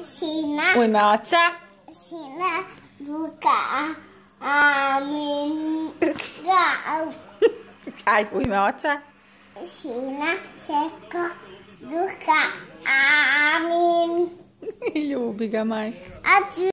Sina. U ime oca. Sina. Duka. Amin. Gal. Ajde, u ime oca. Sina. Seko. Duka. Amin. Ljubi ga, majka. Adieu.